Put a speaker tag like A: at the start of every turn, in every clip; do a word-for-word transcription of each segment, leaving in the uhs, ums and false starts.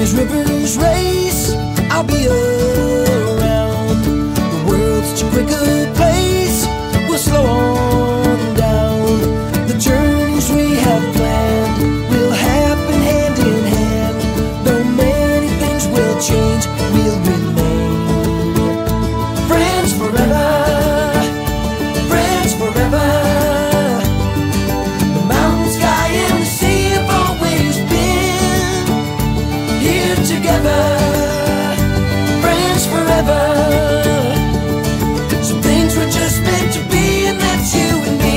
A: as rivers race, I'll be around. The world's such a quicker place, we'll slow on down. The journeys we have planned will happen hand in hand. Though many things will change, we'll remain friends forever. Friends forever. The mountain, sky, and the sea have always been here together. Friends forever. Some things were just meant to be, and that's you and me.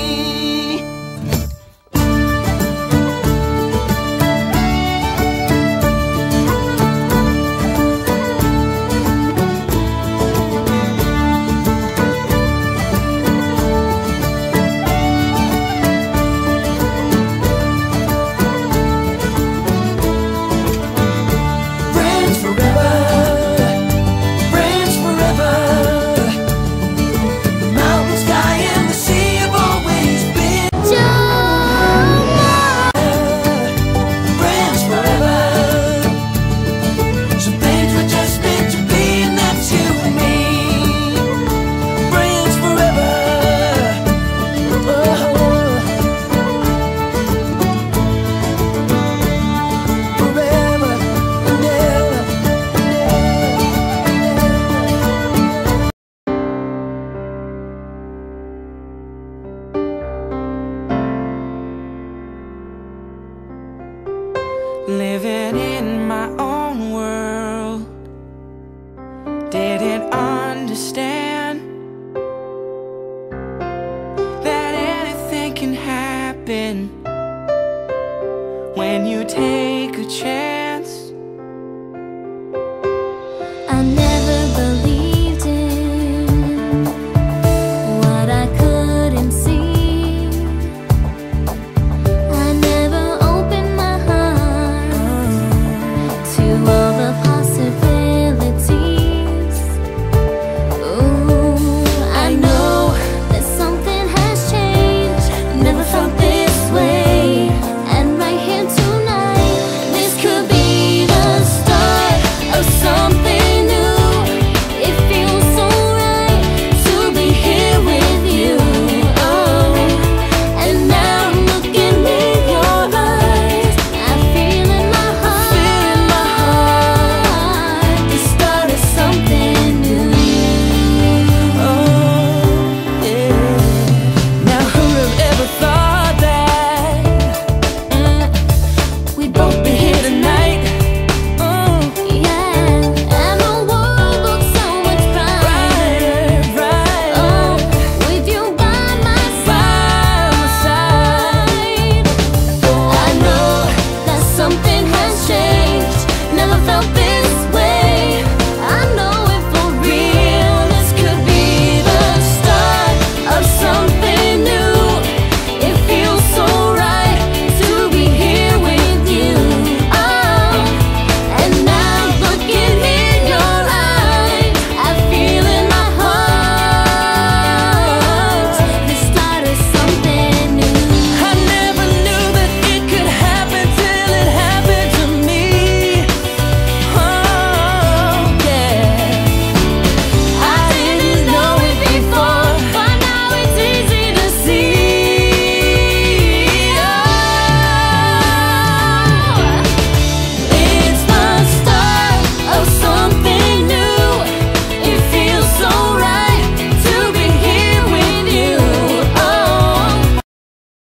A: Friends forever. Friends forever. The mountain, sky, and the sea have always been friends forever. Some things were just meant to be, and that's you and me. Friends forever. Oh, forever and ever and ever.
B: Living in my own world, didn't understand that anything can happen when you take a chance.